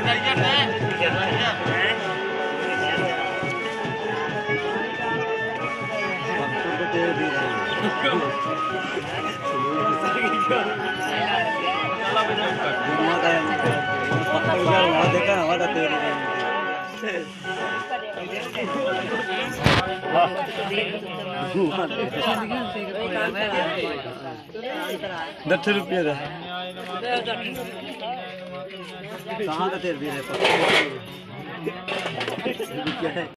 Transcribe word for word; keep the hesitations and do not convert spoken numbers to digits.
देखा हमारा तेरी दस रुपये कहाँ का तेल भी है।